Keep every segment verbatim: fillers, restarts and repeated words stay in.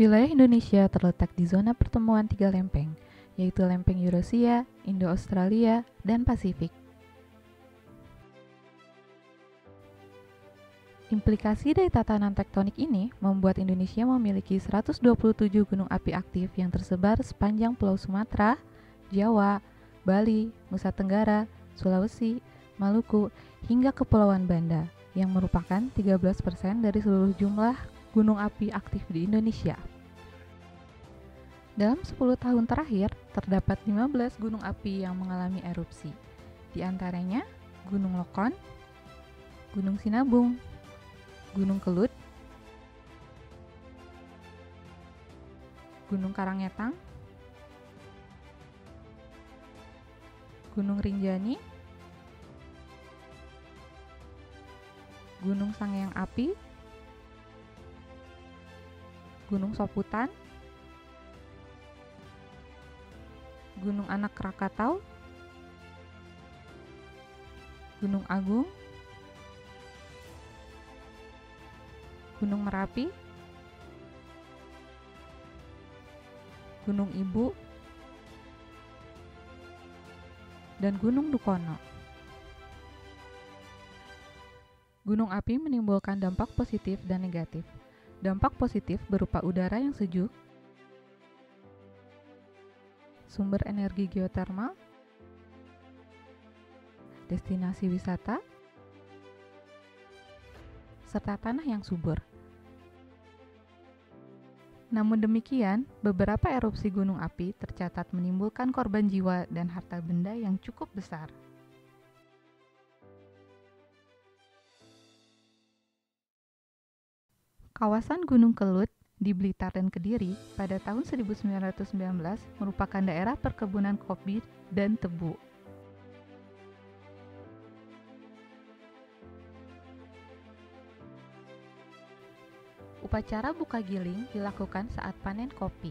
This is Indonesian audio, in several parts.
Wilayah Indonesia terletak di zona pertemuan tiga lempeng, yaitu lempeng Eurasia, Indo-Australia, dan Pasifik. Implikasi dari tatanan tektonik ini membuat Indonesia memiliki seratus dua puluh tujuh gunung api aktif yang tersebar sepanjang Pulau Sumatera, Jawa, Bali, Nusa Tenggara, Sulawesi, Maluku, hingga Kepulauan Banda, yang merupakan tiga belas persen dari seluruh jumlah gunung api aktif di Indonesia. Dalam sepuluh tahun terakhir, terdapat lima belas gunung api yang mengalami erupsi, di antaranya Gunung Lokon, Gunung Sinabung, Gunung Kelut, Gunung Karangetang, Gunung Rinjani, Gunung Sanghyang Api, Gunung Soputan, Gunung Anak Krakatau, Gunung Agung, Gunung Merapi, Gunung Ibu, dan Gunung Dukono. Gunung api menimbulkan dampak positif dan negatif. Dampak positif berupa udara yang sejuk, sumber energi geotermal, destinasi wisata, serta tanah yang subur. Namun demikian, beberapa erupsi gunung api tercatat menimbulkan korban jiwa dan harta benda yang cukup besar. Kawasan Gunung Kelut di Blitar dan Kediri pada tahun seribu sembilan ratus sembilan belas merupakan daerah perkebunan kopi dan tebu. Upacara buka giling dilakukan saat panen kopi.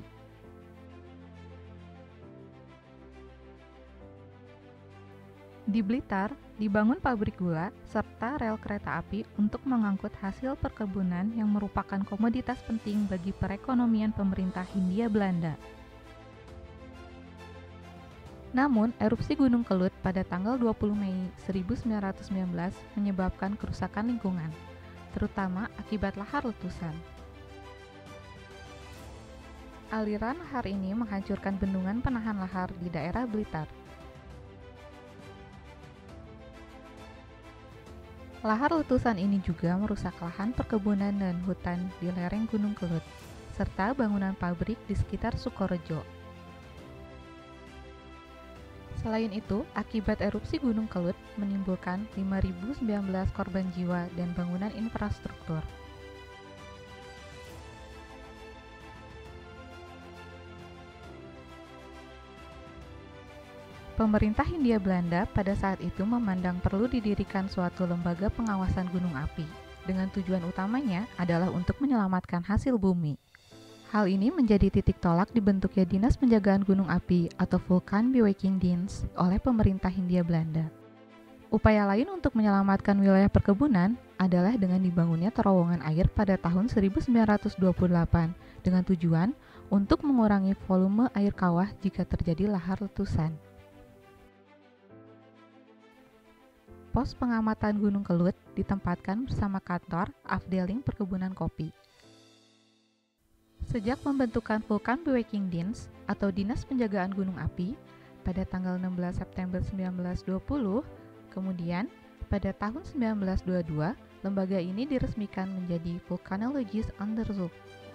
Di Blitar, dibangun pabrik gula serta rel kereta api untuk mengangkut hasil perkebunan yang merupakan komoditas penting bagi perekonomian pemerintah Hindia Belanda. Namun, erupsi Gunung Kelut pada tanggal dua puluh Mei seribu sembilan ratus sembilan belas menyebabkan kerusakan lingkungan, terutama akibat lahar letusan. Aliran lahar ini menghancurkan bendungan penahan lahar di daerah Blitar. Lahar letusan ini juga merusak lahan perkebunan dan hutan di lereng Gunung Kelut, serta bangunan pabrik di sekitar Sukorejo. Selain itu, akibat erupsi Gunung Kelut menimbulkan lima ribu sembilan belas korban jiwa dan bangunan infrastruktur. Pemerintah Hindia Belanda pada saat itu memandang perlu didirikan suatu lembaga pengawasan gunung api, dengan tujuan utamanya adalah untuk menyelamatkan hasil bumi. Hal ini menjadi titik tolak dibentuknya Dinas Penjagaan Gunung Api atau Vulkanbewaking-Dienst oleh pemerintah Hindia Belanda. Upaya lain untuk menyelamatkan wilayah perkebunan adalah dengan dibangunnya terowongan air pada tahun seribu sembilan ratus dua puluh delapan dengan tujuan untuk mengurangi volume air kawah jika terjadi lahar letusan. Pos pengamatan Gunung Kelut ditempatkan bersama kantor Afdeling Perkebunan Kopi. Sejak pembentukan Vulkanbewaking-Dienst atau Dinas Penjagaan Gunung Api pada tanggal enam belas September seribu sembilan ratus dua puluh, kemudian pada tahun seribu sembilan ratus dua puluh dua, lembaga ini diresmikan menjadi Volcanologisch Onderzoek.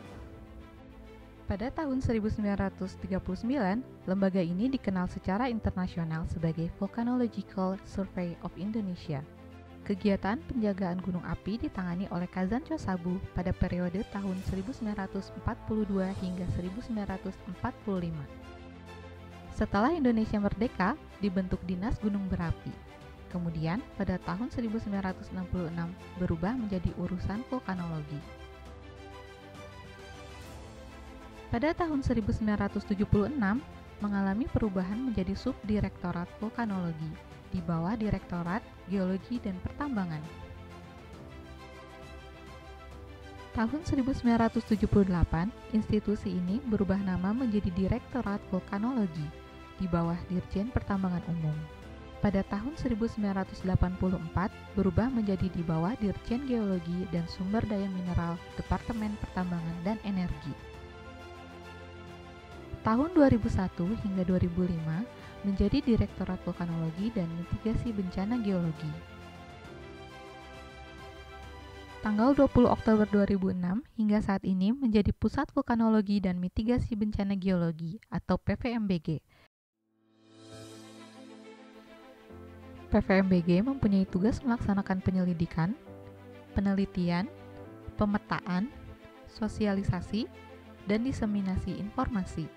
Pada tahun seribu sembilan ratus tiga puluh sembilan, lembaga ini dikenal secara internasional sebagai Volcanological Survey of Indonesia. Kegiatan penjagaan gunung api ditangani oleh Kazanco Sabu pada periode tahun seribu sembilan ratus empat puluh dua hingga seribu sembilan ratus empat puluh lima. Setelah Indonesia merdeka, dibentuk Dinas Gunung Berapi. Kemudian, pada tahun seribu sembilan ratus enam puluh enam berubah menjadi urusan vulkanologi. Pada tahun seribu sembilan ratus tujuh puluh enam, mengalami perubahan menjadi Subdirektorat Vulkanologi di bawah Direktorat Geologi dan Pertambangan. Tahun seribu sembilan ratus tujuh puluh delapan, institusi ini berubah nama menjadi Direktorat Vulkanologi di bawah Dirjen Pertambangan Umum. Pada tahun seribu sembilan ratus delapan puluh empat, berubah menjadi di bawah Dirjen Geologi dan Sumber Daya Mineral, Departemen Pertambangan dan Energi. Tahun dua ribu satu hingga dua ribu lima menjadi Direktorat Vulkanologi dan Mitigasi Bencana Geologi. Tanggal dua puluh Oktober dua ribu enam hingga saat ini menjadi Pusat Vulkanologi dan Mitigasi Bencana Geologi atau P V M B G. P V M B G mempunyai tugas melaksanakan penyelidikan, penelitian, pemetaan, sosialisasi, dan diseminasi informasi.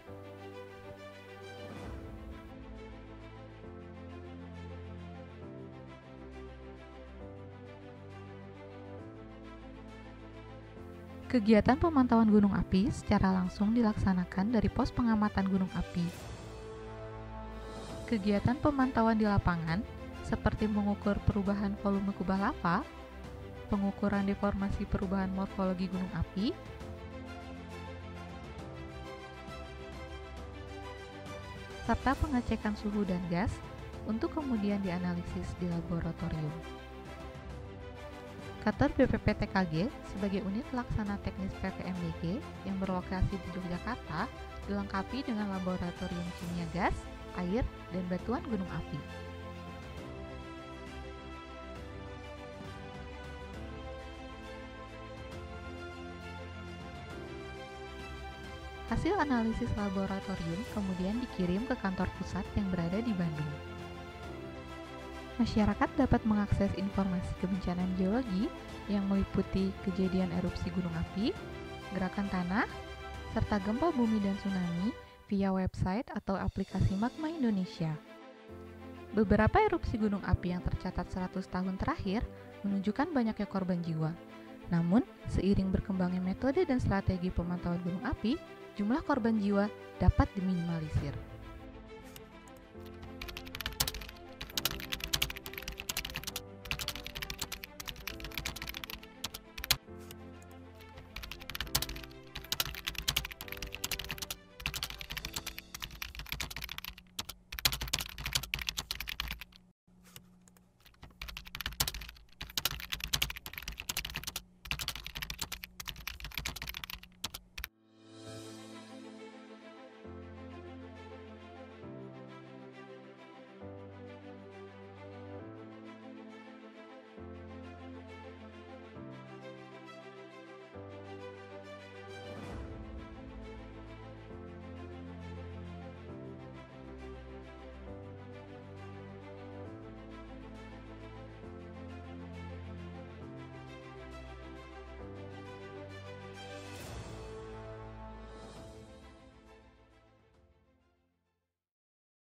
Kegiatan pemantauan gunung api secara langsung dilaksanakan dari pos pengamatan gunung api. Kegiatan pemantauan di lapangan seperti mengukur perubahan volume kubah lava, pengukuran deformasi perubahan morfologi gunung api, serta pengecekan suhu dan gas untuk kemudian dianalisis di laboratorium. Kantor B P P T K G sebagai unit pelaksana teknis P V M B G yang berlokasi di Yogyakarta dilengkapi dengan laboratorium kimia gas, air, dan batuan gunung api. Hasil analisis laboratorium kemudian dikirim ke kantor pusat yang berada di Bandung. Masyarakat dapat mengakses informasi kebencanaan geologi yang meliputi kejadian erupsi gunung api, gerakan tanah, serta gempa bumi dan tsunami via website atau aplikasi Magma Indonesia. Beberapa erupsi gunung api yang tercatat seratus tahun terakhir menunjukkan banyaknya korban jiwa. Namun, seiring berkembangnya metode dan strategi pemantauan gunung api, jumlah korban jiwa dapat diminimalisir.